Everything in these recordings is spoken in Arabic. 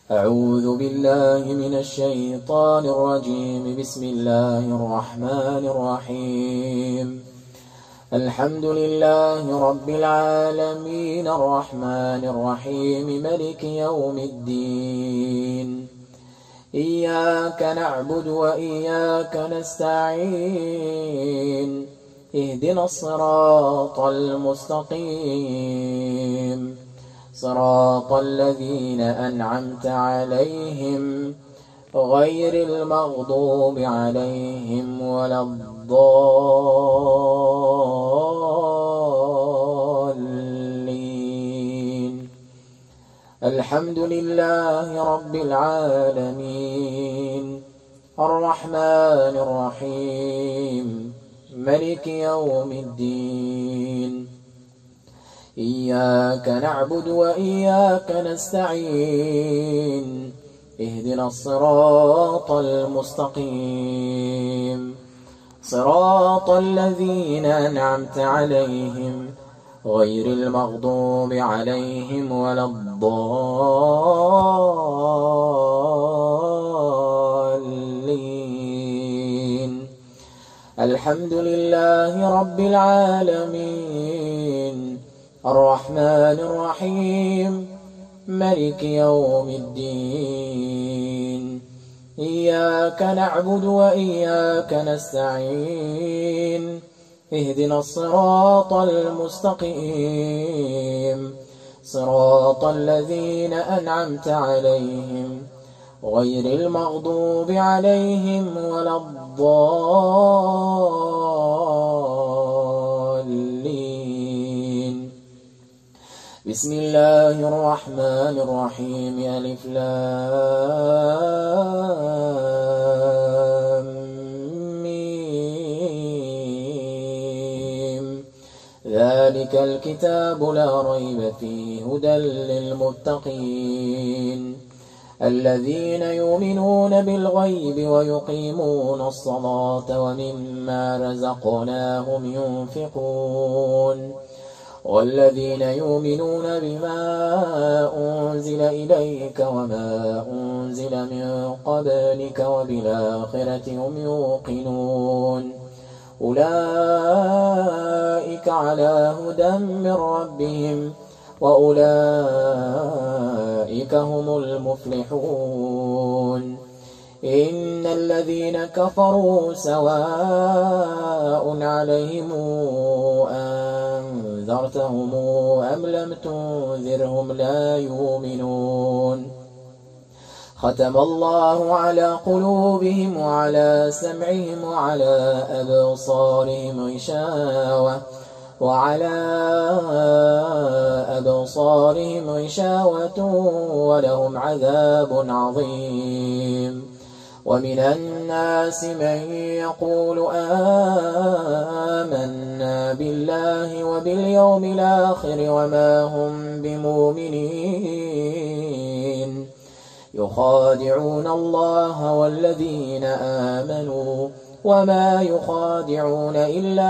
أعوذ بالله من الشيطان الرجيم. بسم الله الرحمن الرحيم. الحمد لله رب العالمين الرحمن الرحيم ملك يوم الدين. إياك نعبد وإياك نستعين. اهدنا الصراط المستقيم صراط الذين أنعمت عليهم غير المغضوب عليهم ولا الضالين. الحمد لله رب العالمين الرحمن الرحيم ملك يوم الدين. إياك نعبد وإياك نستعين. اهدنا الصراط المستقيم صراط الذين أنعمت عليهم غير المغضوب عليهم ولا الضالين. الحمد لله رب العالمين الرحمن الرحيم ملك يوم الدين. إياك نعبد وإياك نستعين. اهدنا الصراط المستقيم صراط الذين أنعمت عليهم غير المغضوب عليهم ولا الضالين. بسم الله الرحمن الرحيم. ألف لام ميم. ذلك الكتاب لا ريب فيه هدى للمتقين الذين يؤمنون بالغيب ويقيمون الصلاة ومما رزقناهم ينفقون والذين يؤمنون بما أنزل إليك وما أنزل من قبلك وبالآخرة هم يوقنون أولئك على هدى من ربهم وأولئك هم المفلحون. إن الذين كفروا سواء عليهم أنذرتهم أم لم تنذرهم لا يؤمنون. ختم الله على قلوبهم وعلى سمعهم وعلى أبصارهم غشاوة ولهم عذاب عظيم. ومن الناس من يقول آمنا بالله وباليوم الآخر وما هم بمؤمنين يخادعون الله والذين آمنوا وما يخادعون إلا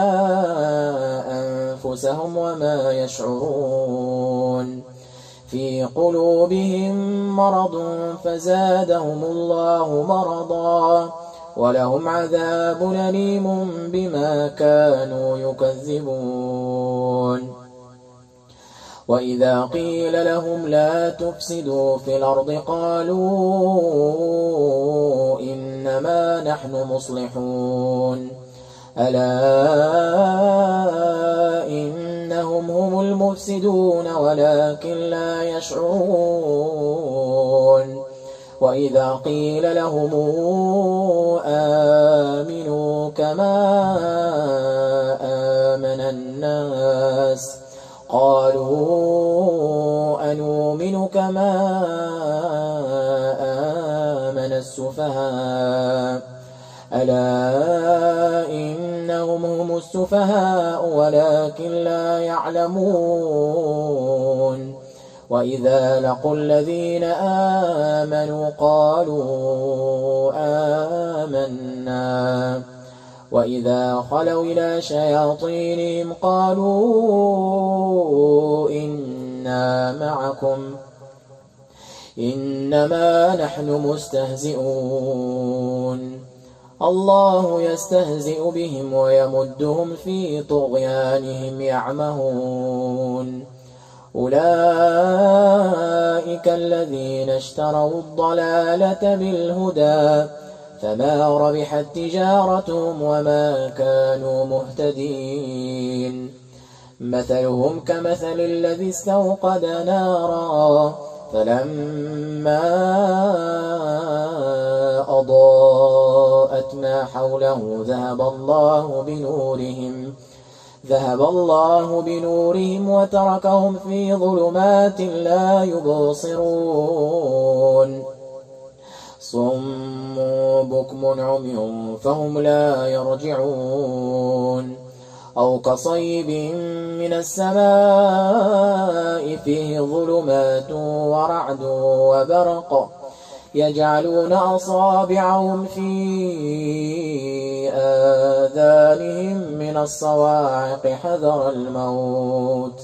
أنفسهم وما يشعرون. في قلوبهم مرض فزادهم الله مرضا ولهم عذاب أليم بما كانوا يكذبون. وإذا قيل لهم لا تفسدوا في الأرض قالوا إنما نحن مصلحون ألا إنهم هم المفسدون ولكن لا يشعرون. وإذا قيل لهم آمنوا كما آمن الناس قالوا أنؤمن كما آمن السفهاء ألا إنهم هم السفهاء ولكن لا يعلمون. وإذا لقوا الذين آمنوا قالوا آمنا وإذا خلوا إلى شياطينهم قالوا إنا إنما نحن مستهزئون الله يستهزئ بهم ويمدهم في طغيانهم يعمهون أولئك الذين اشتروا الضلالة بالهدى فما ربحت تجارتهم وما كانوا مهتدين مثلهم كمثل الذي استوقد نارا فلما أضاءت ما حوله ذهب الله بنورهم وتركهم في ظلمات لا يبصرون صم بكم عمي فهم لا يرجعون أو كصيب من السماء فيه ظلمات ورعد وبرق يجعلون أصابعهم في آذانهم من الصواعق حذر الموت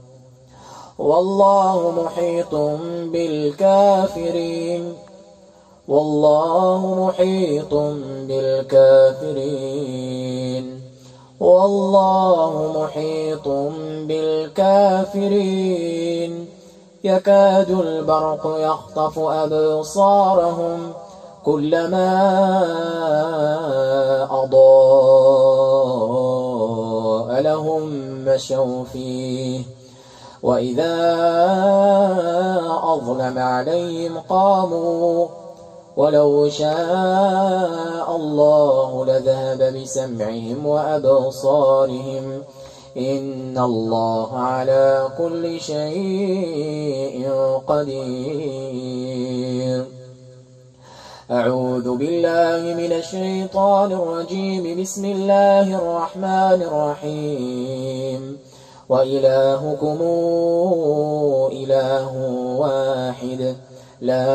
والله محيط بالكافرين والله محيط بالكافرين يكاد البرق يخطف أبصارهم كلما أضاء لهم مشوا فيه وإذا أظلم عليهم قاموا ولو شاء الله لذهب بسمعهم وأبصارهم إن الله على كل شيء قدير أعوذ بالله من الشيطان الرجيم بسم الله الرحمن الرحيم وإلهكم إله واحد لا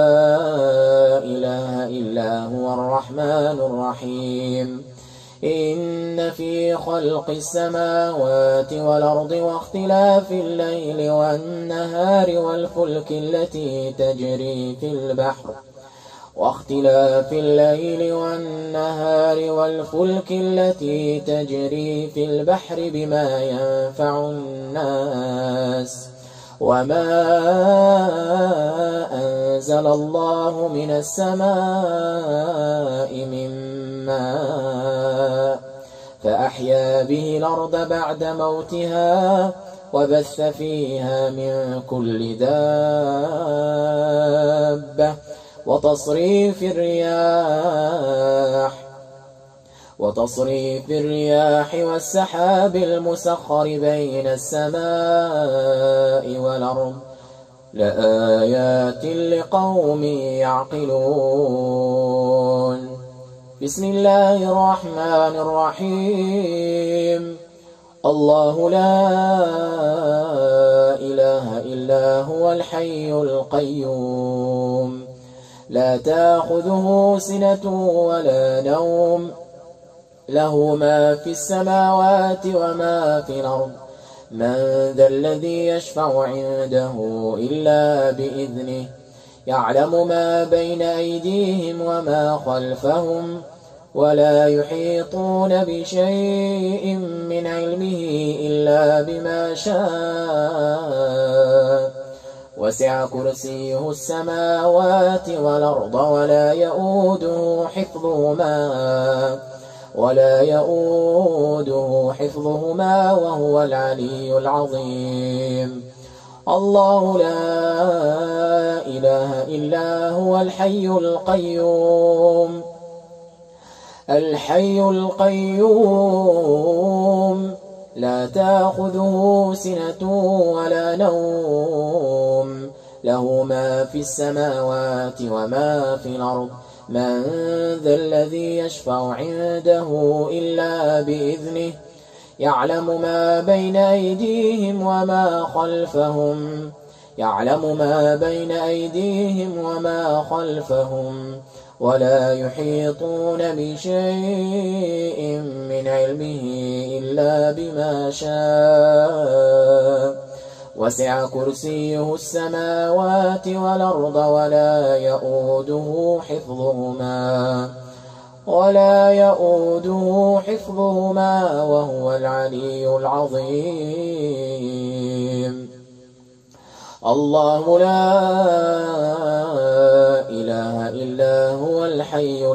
إله إلا هو الرحمن الرحيم إن في خلق السماوات والأرض واختلاف الليل والنهار والفلك التي تجري في البحر بما ينفع الناس وما أنزل الله من السماء من ماء فأحيا به الأرض بعد موتها وبث فيها من كل دابة وتصريف الرياح والسحاب المسخر بين السماء والأرض لآيات لقوم يعقلون بسم الله الرحمن الرحيم الله لا إله إلا هو الحي القيوم لا تأخذه سنة ولا نوم له ما في السماوات وما في الأرض من ذا الذي يشفع عنده إلا بإذنه يعلم ما بين أيديهم وما خلفهم ولا يحيطون بشيء من علمه إلا بما شاء وسع كرسيه السماوات والأرض ولا يؤوده حفظهما وهو العلي العظيم الله لا إله إلا هو الحي القيوم لا تأخذه سنة ولا نوم له ما في السماوات وما في الأرض من ذا الذي يشفع عنده إلا بإذنه يعلم ما بين أيديهم وما خلفهم ولا يحيطون بشيء من علمه إلا بما شاء وسع كرسيه السماوات والأرض ولا يؤوده حفظهما وهو العلي العظيم. الله لا إله إلا هو الحي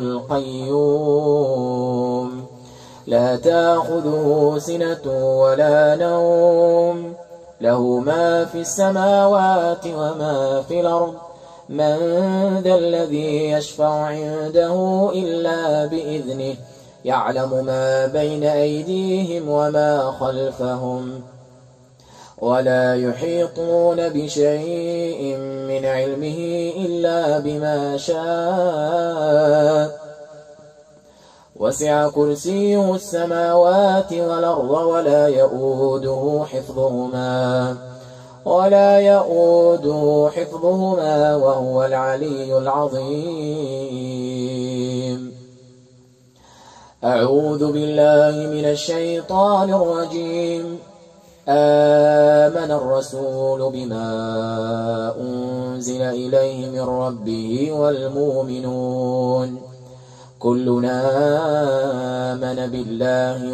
القيوم لا تأخذه سنة ولا نوم له ما في السماوات وما في الأرض من ذا الذي يشفع عنده إلا بإذنه يعلم ما بين أيديهم وما خلفهم ولا يحيطون بشيء من علمه إلا بما شاء وسع كرسيه السماوات والأرض ولا يؤوده حفظهما وهو العلي العظيم. أعوذ بالله من الشيطان الرجيم. آمن الرسول بما أنزل إليه من ربه والمؤمنون كلنا آمن بالله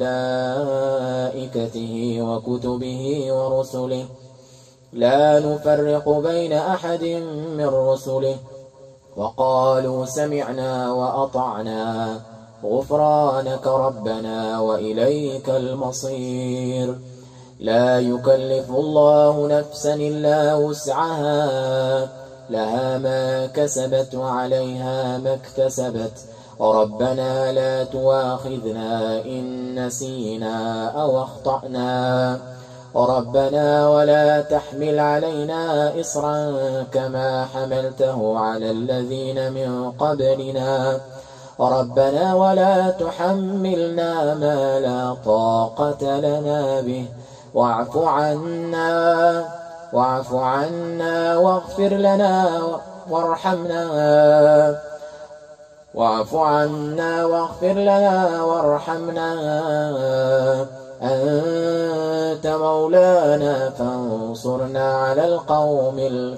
وملائكته وكتبه ورسله لا نفرق بين أحد من رسله وقالوا سمعنا وأطعنا غفرانك ربنا وإليك المصير. لا يكلف الله نفسا إلا وسعها لها ما كسبت وعليها ما اكتسبت ربنا لا تؤاخذنا إن نسينا أو أخطأنا ربنا ولا تحمل علينا إصرا كما حملته على الذين من قبلنا ربنا ولا تحملنا ما لا طاقة لنا به واعف عنا واغفر لنا وارحمنا أنت مولانا فانصرنا على القوم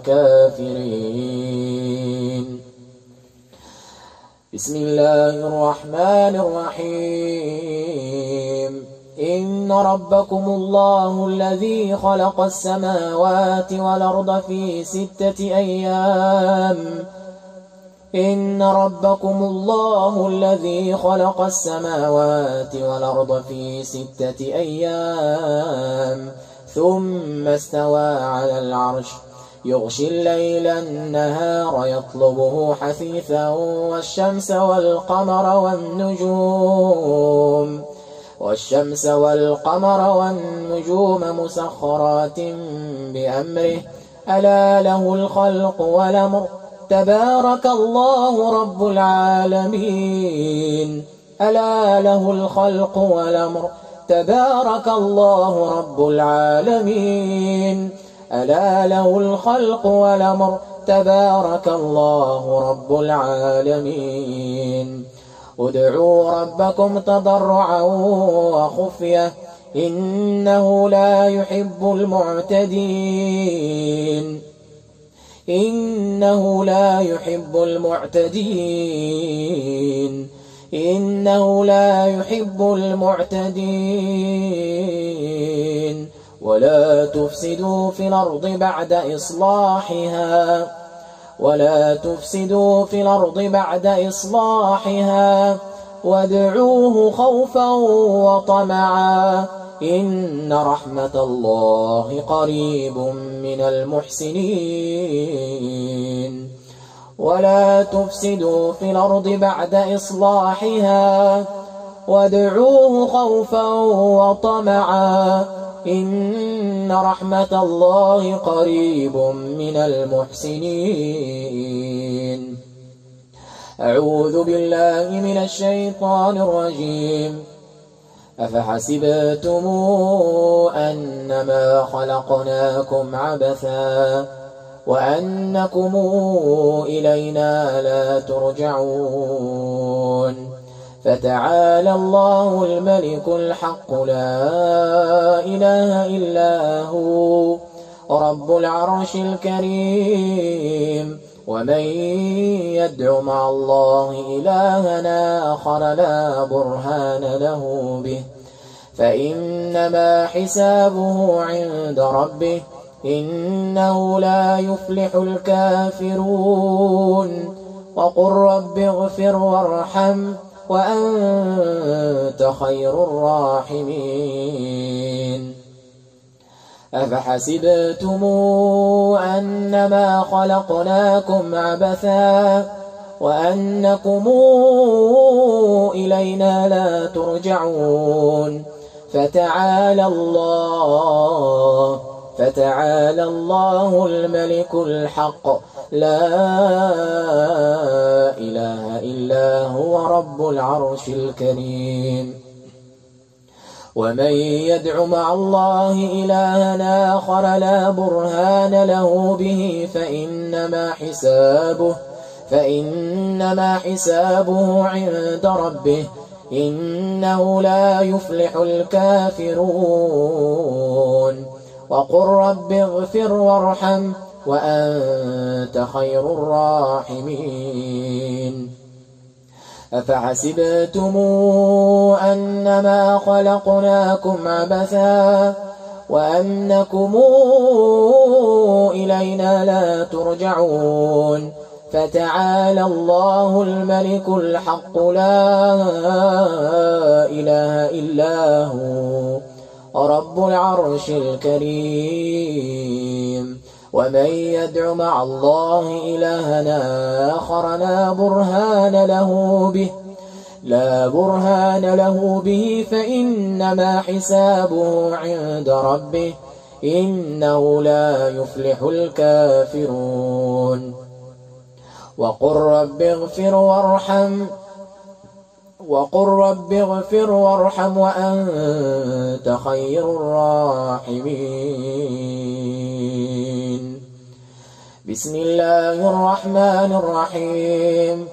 الكافرين. بسم الله الرحمن الرحيم. إن ربكم الله الذي خلق السماوات والأرض في 6 أيام إن ربكم الله الذي خلق السماوات والأرض في 6 أيام ثم استوى على العرش يغشي الليل النهار يطلبه حثيثا والشمس والقمر والنجوم مسخرات بأمره ألا له الخلق والأمر تبارك الله رب العالمين. ألا له الخلق والأمر تبارك الله رب العالمين. ألا له الخلق والأمر تبارك الله رب العالمين. ادعوا ربكم تضرعا وخفية إنه لا يحب المعتدين. إنه لا يحب المعتدين. ولا تفسدوا في الأرض بعد إصلاحها وادعوه خوفا وطمعا إن رحمة الله قريب من المحسنين. ولا تفسدوا في الأرض بعد إصلاحها وادعوه خوفا وطمعا إن رحمة الله قريب من المحسنين. أعوذ بالله من الشيطان الرجيم. أفحسبتم أنما خلقناكم عبثا وأنكم إلينا لا ترجعون فتعالى الله الملك الحق لا إله إلا هو رب العرش الكريم. ومن يدع مع الله إلها آخر لا برهان له به فإنما حسابه عند ربه إنه لا يفلح الكافرون. وقل رب اغفر وارحم وأنت خير الراحمين. أفحسبتم أنما خلقناكم عبثا وأنكم إلينا لا ترجعون فتعالى الله الملك الحق لا إله إلا هو رب العرش الكريم. ومن يدع مع الله إلها آخر لا برهان له به فإنما حسابه عند ربه إنه لا يفلح الكافرون. وقل رب اغفر وارحم وأنت خير الراحمين. أفحسبتم أنما خلقناكم عبثا وأنكم إلينا لا ترجعون فتعالى الله الملك الحق لا إله إلا هو رب العرش الكريم. ومن يدع مع الله إلها آخر لا برهان له به فإنما حسابه عند ربه إنه لا يفلح الكافرون. وقل رب اغفر وارحم وأنت خير الراحمين. بسم الله الرحمن الرحيم.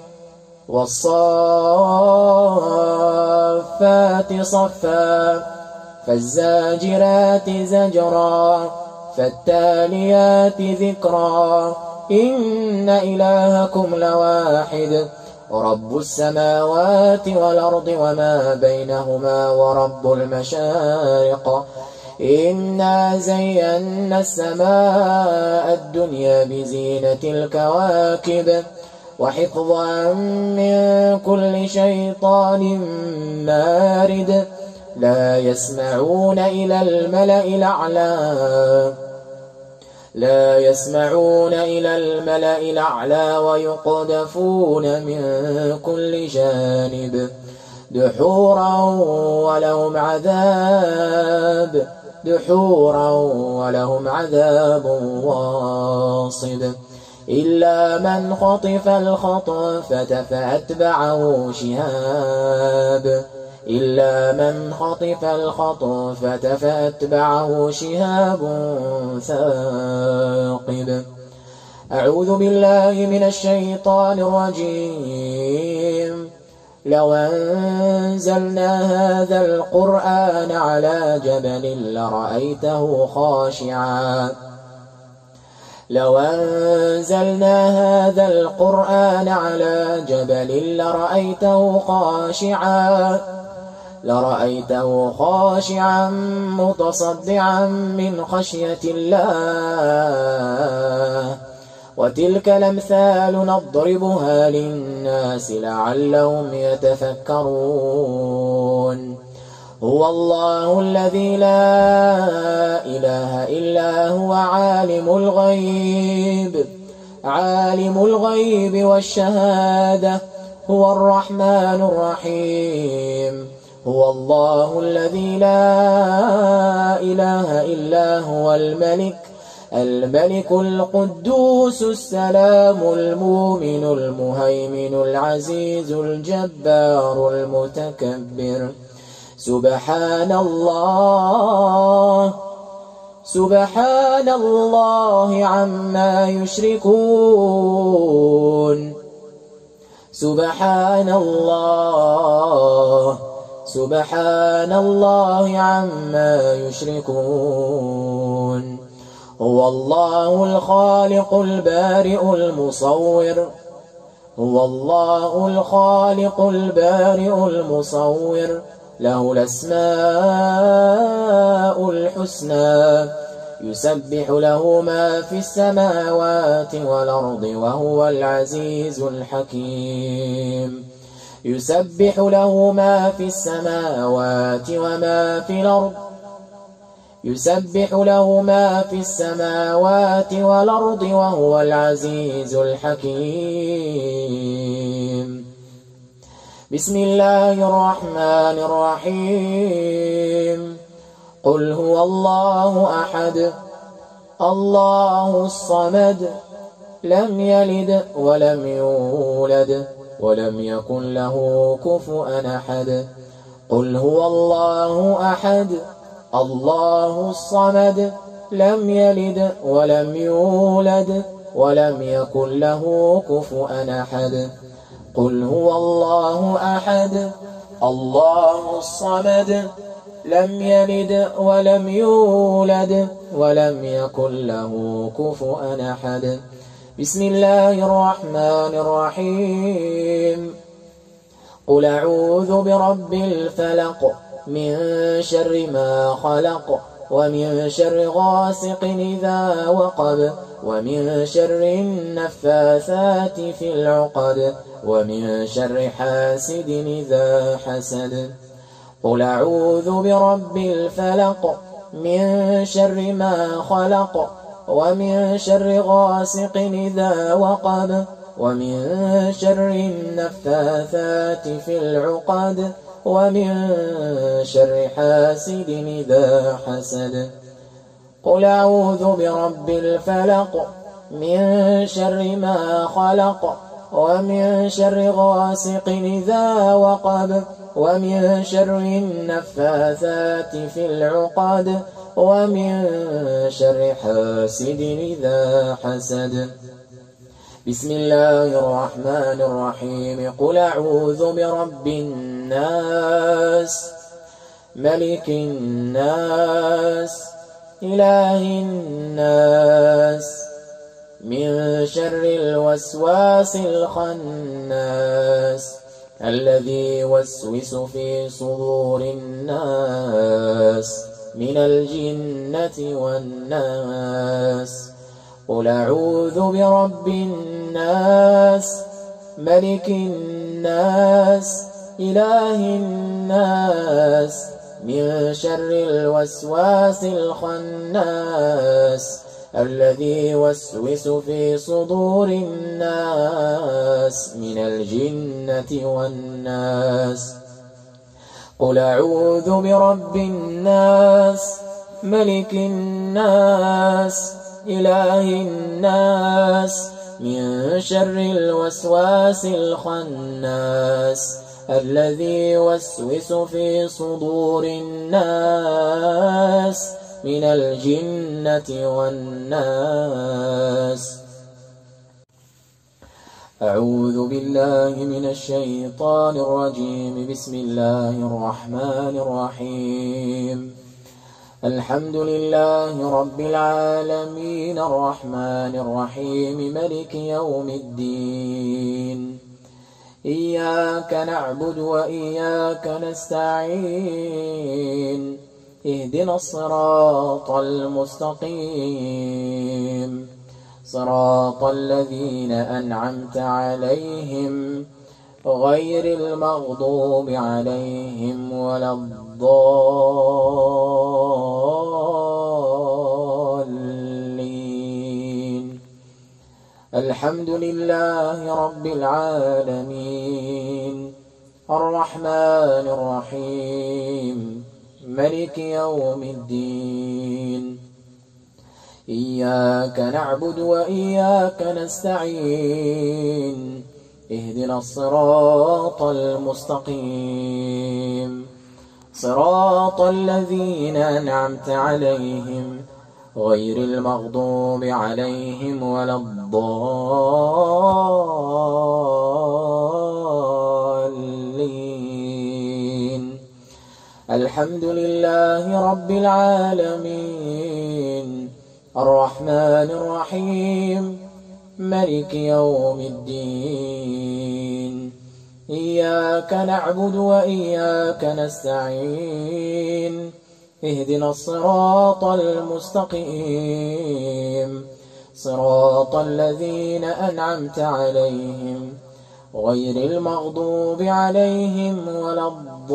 والصافات صفا فالزاجرات زجرا فالتاليات ذكرا إن إلهكم لواحد رب السماوات والأرض وما بينهما ورب المشارق إنا زينا السماء الدنيا بزينة الكواكب وحفظا من كل شيطان مارد لا يسمعون إلى الملأ الأعلى ويقذفون من كل جانب دحورا ولهم عذاب واصب إلا من خطف الخطفة فأتبعه شهاب ثاقب. أعوذ بالله من الشيطان الرجيم. لو أنزلنا هذا القرآن على جبل لرأيته خاشعا متصدعا من خشية الله. وتلك الأمثال نضربها للناس لعلهم يتفكرون. هو الله الذي لا إله إلا هو عالم الغيب والشهادة هو الرحمن الرحيم. هو الله الذي لا إله إلا هو الملك القدوس السلام المؤمن المهيمن العزيز الجبار المتكبر. سبحان الله عما يشركون. سبحان الله عما يشركون. هو الله الخالق البارئ المصور هو الله الخالق البارئ المصور له الأسماء الحسنى يسبح له ما في السماوات والأرض وهو العزيز الحكيم يسبح له ما في السماوات وما في الأرض يسبح له ما في السماوات والأرض وهو العزيز الحكيم بسم الله الرحمن الرحيم قل هو الله أحد الله الصمد لم يلد ولم يولد ولم يكن له كفؤا أحد قل هو الله أحد الله الصمد لم يلد ولم يولد ولم يكن له كفؤا أحد قل هو الله أحد الله الصمد لم يلد ولم يولد ولم يكن له كفؤا أحد بسم الله الرحمن الرحيم قل أعوذ برب الفلق من شر ما خلق ومن شر غاسق إذا وقب ومن شر النفاثات في العقد ومن شر حاسد إذا حسد قل أعوذ برب الفلق من شر ما خلق ومن شر غاسق إذا وقب ومن شر النفاثات في العقد ومن شر حاسد إذا حسد قل أعوذ برب الفلق من شر ما خلق ومن شر غاسق إذا وقب ومن شر النفاثات في العقد ومن شر حاسد إذا حسد بسم الله الرحمن الرحيم قل أعوذ برب الناس ملك الناس إله الناس من شر الوسواس الخناس الذي يوسوس في صدور الناس من الجنة والناس قل أعوذ برب الناس ملك الناس إله الناس من شر الوسواس الخناس الذي يوسوس في صدور الناس من الجنة والناس قل أعوذ برب الناس ملك الناس إله الناس من شر الوسواس الخناس الذي يوسوس في صدور الناس من الجنة والناس أعوذ بالله من الشيطان الرجيم بسم الله الرحمن الرحيم الحمد لله رب العالمين الرحمن الرحيم ملك يوم الدين إياك نعبد وإياك نستعين اهدنا الصراط المستقيم صراط الذين أنعمت عليهم غير المغضوب عليهم ولا الضالين الحمد لله رب العالمين الرحمن الرحيم ملك يوم الدين إياك نعبد وإياك نستعين اهدنا الصراط المستقيم صراط الذين أنعمت عليهم غير المغضوب عليهم ولا الضالين الحمد لله رب العالمين الرحمن الرحيم مالك يوم الدين إياك نعبد وإياك نستعين اهدنا الصراط المستقيم صراط الذين أنعمت عليهم غير المغضوب عليهم ولا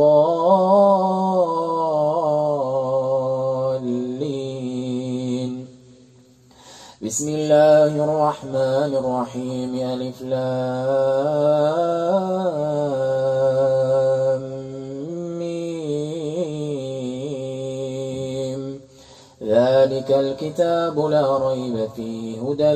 الضالين. بسم الله الرحمن الرحيم ألف لام ميم ذلك الكتاب لا ريب فيه هدى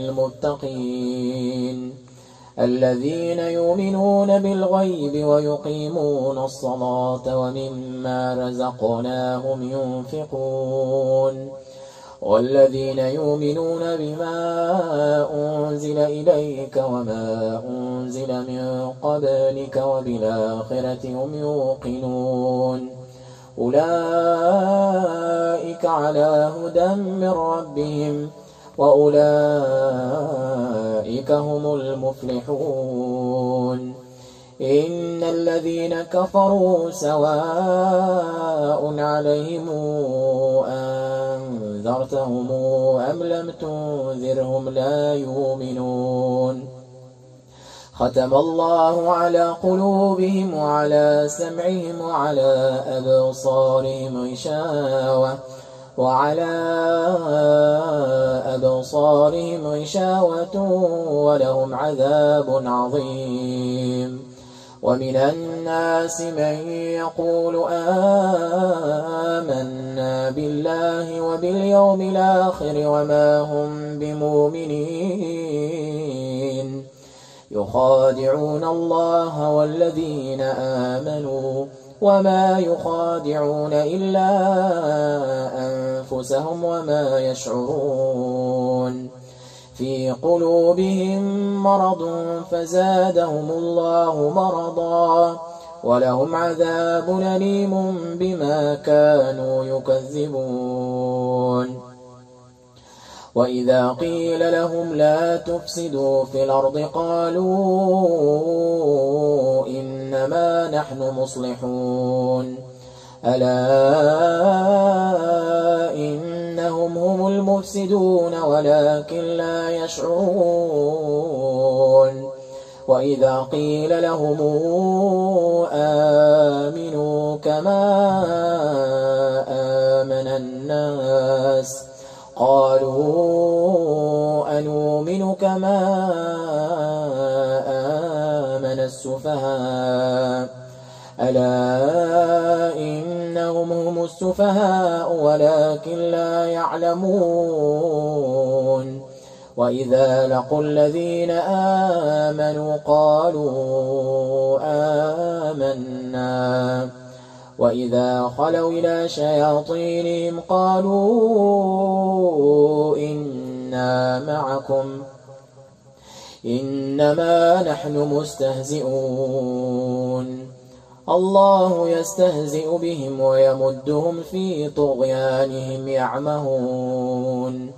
للمتقين الذين يؤمنون بالغيب ويقيمون الصلاة ومما رزقناهم ينفقون والذين يؤمنون بما أنزل إليك وما أنزل من قبلك وبالآخرة هم يوقنون أولئك على هدى من ربهم وأولئك هم المفلحون. إن الذين كفروا سواء عليهم أنذرتهم أم لم تنذرهم لا يؤمنون. ختم الله على قلوبهم وعلى سمعهم وعلى أبصارهم غشاوة ولهم عذاب عظيم. ومن الناس من يقول آمنا بالله وباليوم الآخر وما هم بمؤمنين يخادعون الله والذين آمنوا وما يخادعون إلا أنفسهم وما يشعرون. في قلوبهم مرض فزادهم الله مرضا ولهم عذاب أليم بما كانوا يكذبون. وإذا قيل لهم لا تفسدوا في الأرض قالوا إنما نحن مصلحون ألا إنهم هم المفسدون ولكن لا يشعرون. وإذا قيل لهم آمنوا كما آمن الناس قالوا أنؤمن كما آمن السفهاء ألا إنهم هم السفهاء ولكن لا يعلمون. وإذا لقوا الذين آمنوا قالوا آمنا وإذا خلوا إلى شياطينهم قالوا إنا معكم إنما نحن مستهزئون. الله يستهزئ بهم ويمدهم في طغيانهم يعمهون.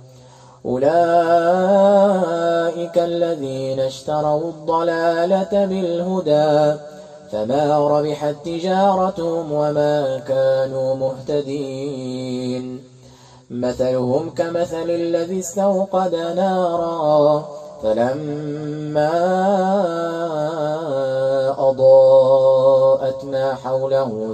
أولئك الذين اشتروا الضلالة بالهدى فما ربحت تجارتهم وما كانوا مهتدين. مثلهم كمثل الذي استوقد نارا فلما أضاءت ما حوله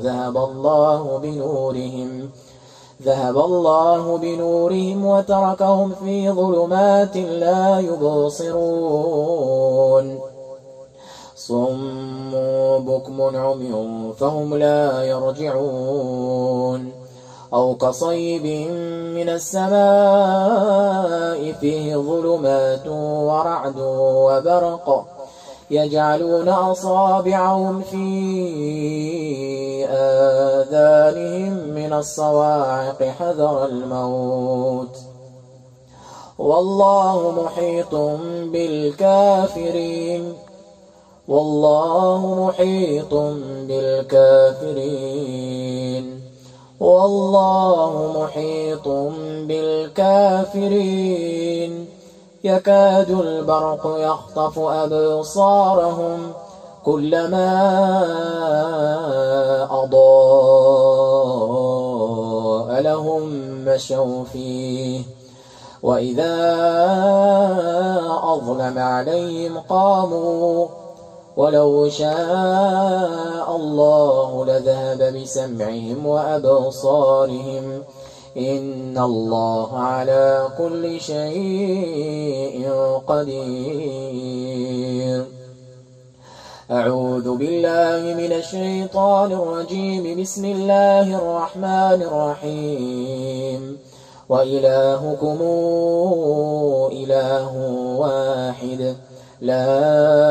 ذهب الله بنورهم وتركهم في ظلمات لا يبصرون. صم بكم عمي فهم لا يرجعون. أو كصيب من السماء فيه ظلمات ورعد وبرق يجعلون أصابعهم في آذانهم من الصواعق حذر الموت والله محيط بالكافرين. والله محيط بالكافرين يكاد البرق يخطف أبصارهم كلما أضاء لهم مشوا فيه وإذا أظلم عليهم قاموا ولو شاء الله لذهب بسمعهم وأبصارهم إن الله على كل شيء قدير. أعوذ بالله من الشيطان الرجيم. بسم الله الرحمن الرحيم. وإلهكم إله واحد لا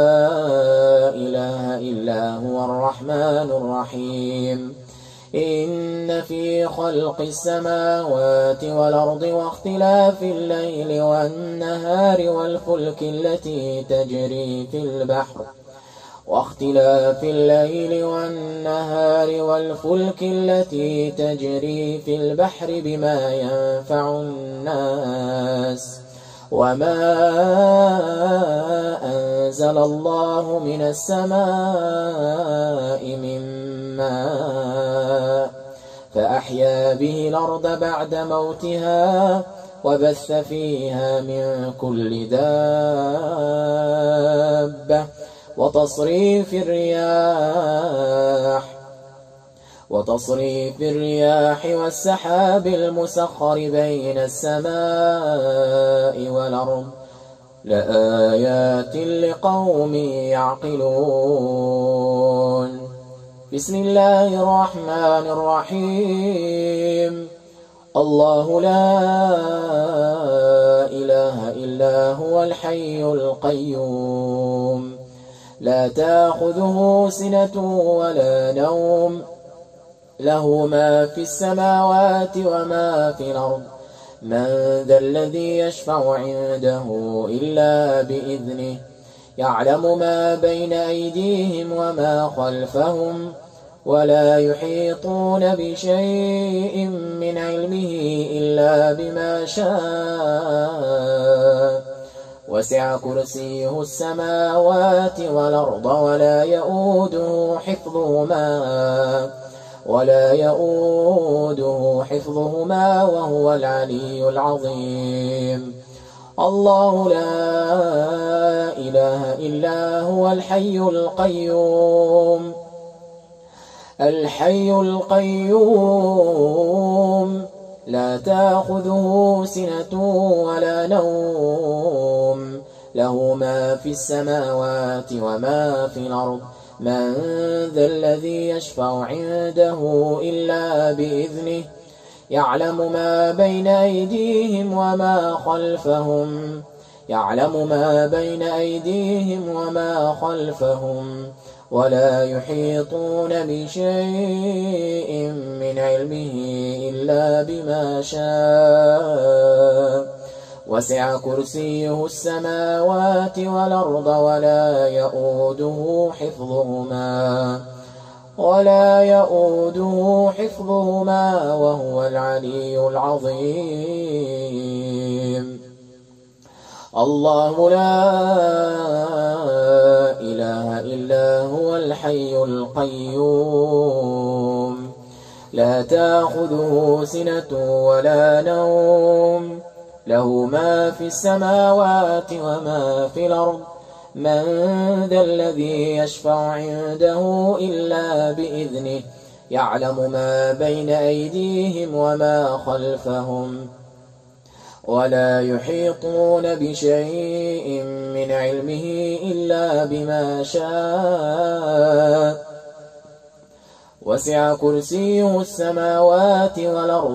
إله إلا هو الرحمن الرحيم. إن في خلق السماوات والأرض واختلاف الليل والنهار والفلك التي تجري في البحر بما ينفع الناس وما أنزل الله من السماء من ماء فأحيا به الأرض بعد موتها وبث فيها من كل دابة وتصريف الرياح والسحاب المسخر بين السماء والأرض لآيات لقوم يعقلون. بسم الله الرحمن الرحيم. الله لا إله إلا هو الحي القيوم لا تأخذه سنة ولا نوم له ما في السماوات وما في الأرض من ذا الذي يشفع عنده إلا بإذنه يعلم ما بين أيديهم وما خلفهم ولا يحيطون بشيء من علمه إلا بما شاء وسع كرسيه السماوات والأرض ولا يؤوده حفظهما وهو العلي العظيم. الله لا إله إلا هو الحي القيوم لا تأخذه سنة ولا نوم له ما في السماوات وما في الأرض من ذا الذي يشفع عنده إلا بإذنه يعلم ما بين أيديهم وما خلفهم ولا يحيطون بشيء من علمه إلا بما شاء وسع كرسيه السماوات والأرض ولا يؤوده حفظهما وهو العلي العظيم. الله لا إله إلا هو الحي القيوم لا تأخذه سنة ولا نوم له ما في السماوات وما في الأرض من ذا الذي يشفع عنده إلا بإذنه يعلم ما بين أيديهم وما خلفهم ولا يحيطون بشيء من علمه إلا بما شاء وسع كرسيه السماوات والأرض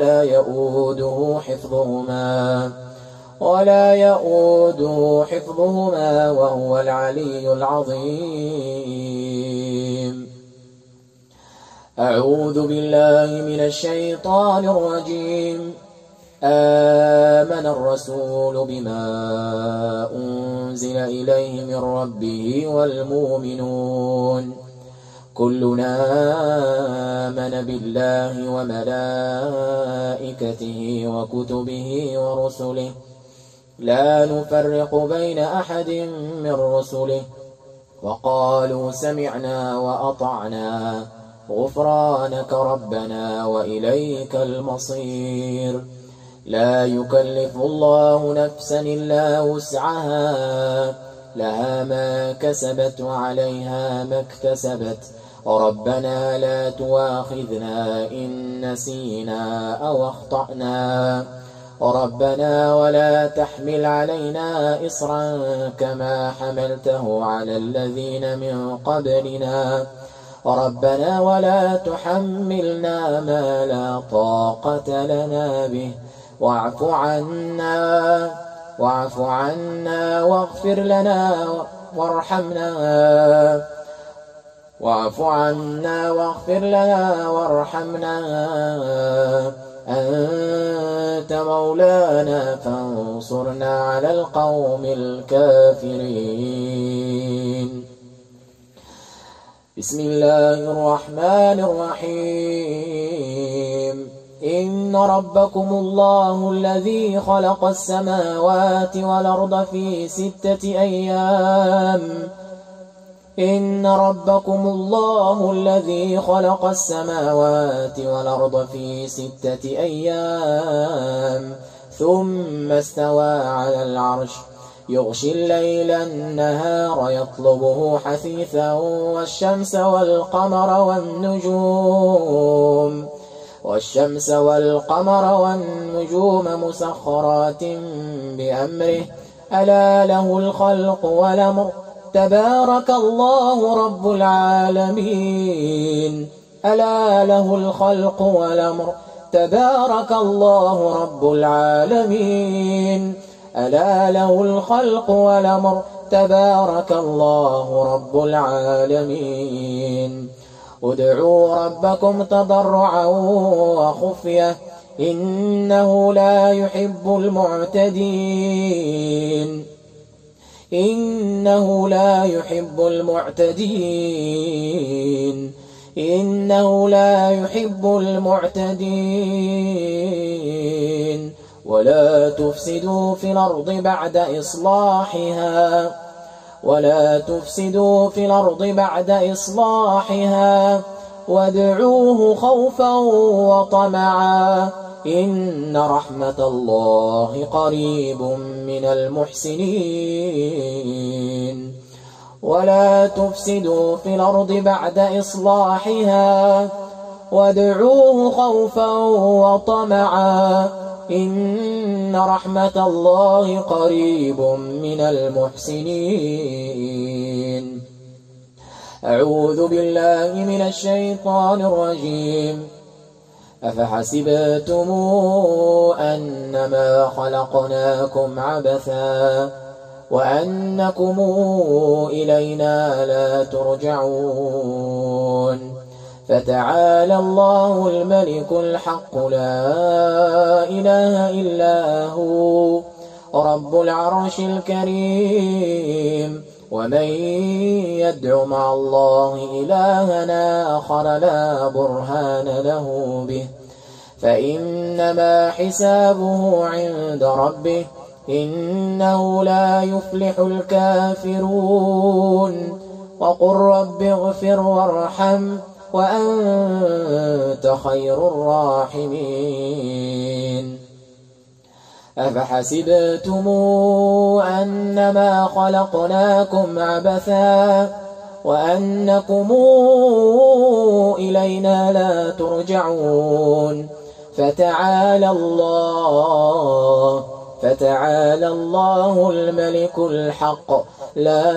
ولا يؤوده حفظهما وهو العلي العظيم. أعوذ بالله من الشيطان الرجيم. آمن الرسول بما أنزل إليه من ربه والمؤمنون كلنا آمن بالله وملائكته وكتبه ورسله لا نفرق بين أحد من رسله وقالوا سمعنا وأطعنا غفرانك ربنا وإليك المصير. لا يكلف الله نفسا إلا وسعها لها ما كسبت وعليها ما اكتسبت ربنا لا تؤاخذنا إن نسينا أو أخطأنا ربنا ولا تحمل علينا إصرا كما حملته على الذين من قبلنا ربنا ولا تحملنا ما لا طاقة لنا به واعف عنا واغفر لنا وارحمنا أنت مولانا فانصرنا على القوم الكافرين. بسم الله الرحمن الرحيم. إن ربكم الله الذي خلق السماوات والأرض في 6 أيام إن ربكم الله الذي خلق السماوات والأرض في 6 أيام ثم استوى على العرش يغشي الليل النهار يطلبه حثيثا والشمس والقمر والنجوم مسخرات بأمره ألا له الخلق والأمر تبارك الله رب العالمين. ألا له الخلق والأمر تبارك الله رب العالمين. ألا له الخلق والأمر تبارك الله رب العالمين. ادعوا ربكم تضرعا وخفية إنه لا يحب المعتدين. إنه لا يحب المعتدين. ولا تفسدوا في الأرض بعد إصلاحها وادعوه خوفا وطمعا إن رحمة الله قريب من المحسنين. ولا تفسدوا في الأرض بعد إصلاحها وادعوه خوفا وطمعا إن رحمة الله قريب من المحسنين. أعوذ بالله من الشيطان الرجيم. أفحسبتم أنما خلقناكم عبثا وأنكم إلينا لا ترجعون فتعالى الله الملك الحق لا إله إلا هو رب العرش الكريم. ومن يدع مع الله إلها آخر لا برهان له به فإنما حسابه عند ربه إنه لا يفلح الكافرون. وقل رب اغفر وارحم وأنت خير الراحمين. أفحسبتم أنما خلقناكم عبثا وأنكم إلينا لا ترجعون فتعالى الله الملك الحق لا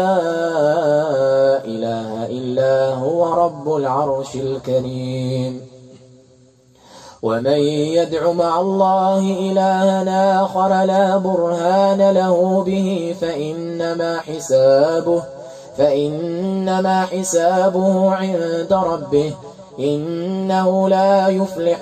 إله إلا هو رب العرش الكريم. ومن يدع مع الله إلها آخر لا برهان له به فإنما حسابه عند ربه إنه لا يفلح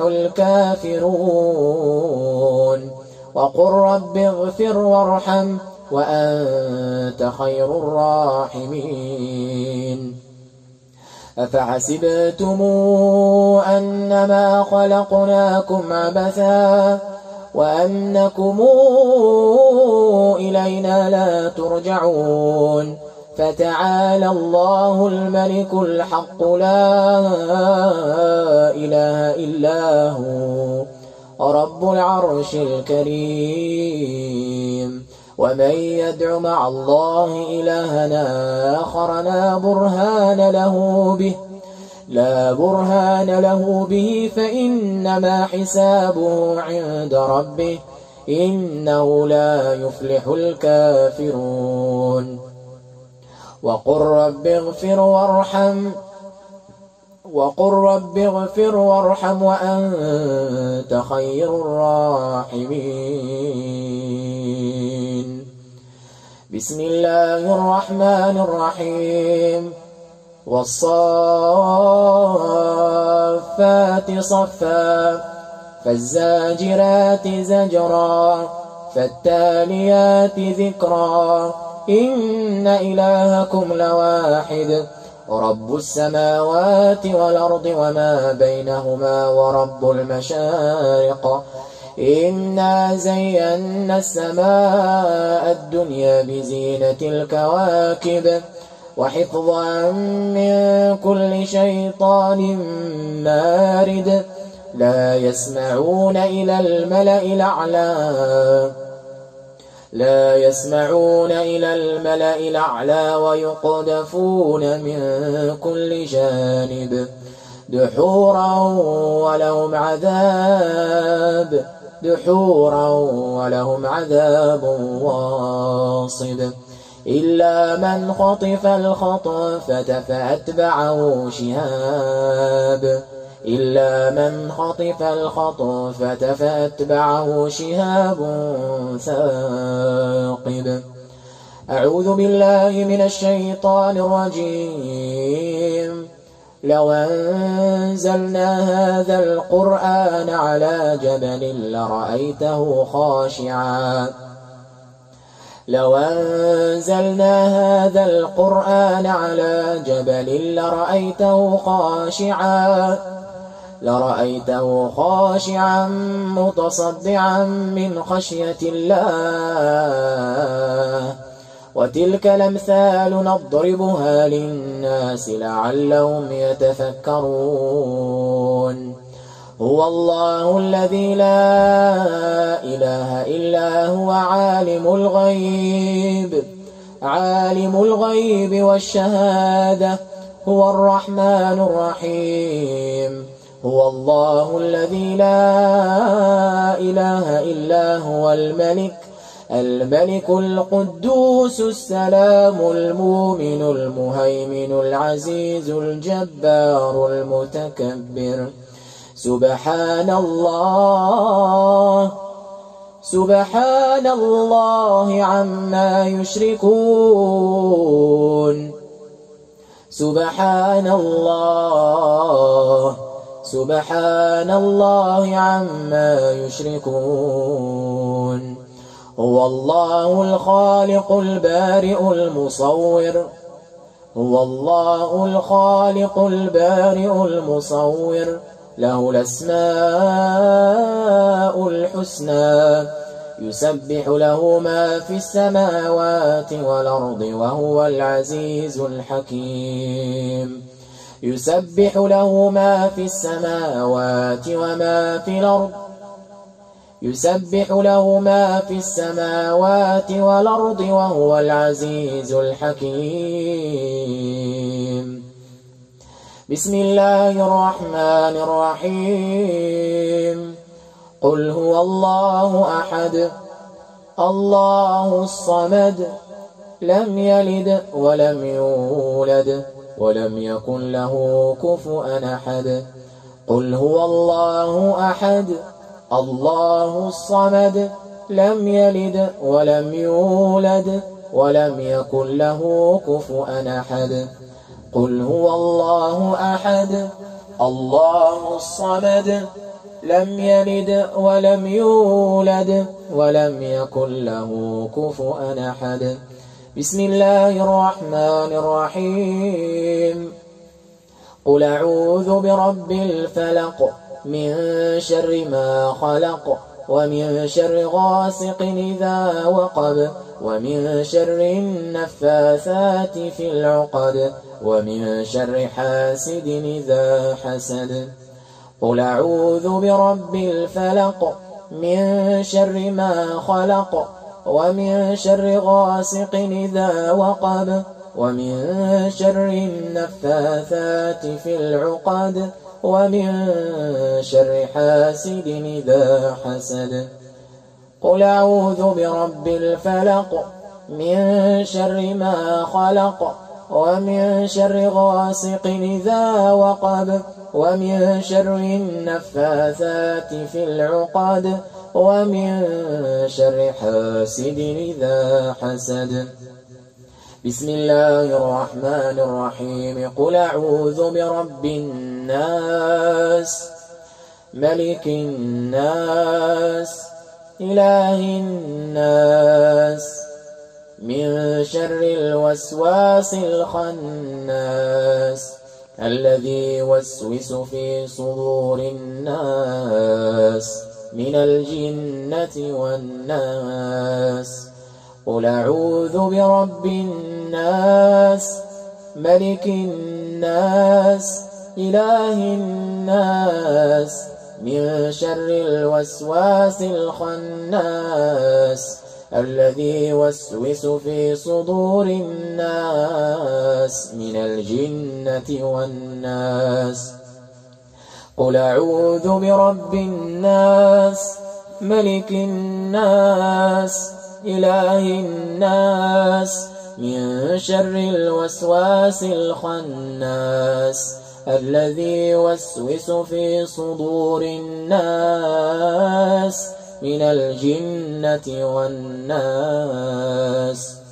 الكافرون. وقل رب اغفر وارحم وأنت خير الراحمين. أفحسبتم أنما خلقناكم عبثا وأنكم إلينا لا ترجعون فتعالى الله الملك الحق لا إله إلا هو رب العرش الكريم ومن يدع مع الله إلهنا آخر لا برهان له به فإنما حسابه عند ربه إنه لا يفلح الكافرون وقل رب اغفر وارحم وأنت خير الراحمين بسم الله الرحمن الرحيم والصافات صفا فالزاجرات زجرا فالتاليات ذكرا إن إلهكم لواحد رب السماوات والأرض وما بينهما ورب المشارق إنا زينا السماء الدنيا بزينة الكواكب وحفظا من كل شيطان مارد لا يسمعون إلى الملأ الأعلى ويقذفون من كل جانب دحورا ولهم عذاب واصب إلا من خطف الخطفة فأتبعه شهاب ثاقب أعوذ بالله من الشيطان الرجيم لو أنزلنا هذا القرآن على جبل لرأيته خاشعا متصدعا من خشية الله وتلك الأمثال نضربها للناس لعلهم يتفكرون هو الله الذي لا إله إلا هو عالم الغيب والشهادة هو الرحمن الرحيم هو الله الذي لا إله إلا هو الملك القدوس السلام المؤمن المهيمن العزيز الجبار المتكبر سبحان الله عما يشركون سبحان الله عما يشركون هو الله الخالق البارئ المصور له الأسماء الحسنى يسبح له ما في السماوات والأرض وهو العزيز الحكيم يسبح له ما في السماوات وما في الأرض وهو العزيز الحكيم بسم الله الرحمن الرحيم قل هو الله أحد الله الصمد لم يلد ولم يولد ولم يكن له كفؤا أحد قل هو الله أحد الله الصمد لم يلد ولم يولد ولم يكن له كفؤا أحد قل هو الله أحد الله الصمد لم يلد ولم يولد ولم يكن له كفؤا أحد بسم الله الرحمن الرحيم قل أعوذ برب الفلق من شر ما خلق ومن شر غاسق إذا وقب ومن شر النفاثات في العقد ومن شر حاسد إذا حسد قل أعوذ برب الفلق من شر ما خلق ومن شر غاسق إذا وقب ومن شر النفاثات في العقد ومن شر حاسد إذا حسد قل أعوذ برب الفلق من شر ما خلق ومن شر غاسق إذا وقب ومن شر النفاثات في العقد ومن شر حاسد إذا حسد بسم الله الرحمن الرحيم قل أعوذ برب الناس ملك الناس إله الناس من شر الوسواس الخناس الذي يوسوس في صدور الناس من الجنة والناس قل أعوذ برب الناس ملك الناس إله الناس من شر الوسواس الخناس الذي يوسوس في صدور الناس من الجنة والناس قل أعوذ برب الناس ملك الناس إله الناس من شر الوسواس الخناس الذي يوسوس في صدور الناس من الجنة والناس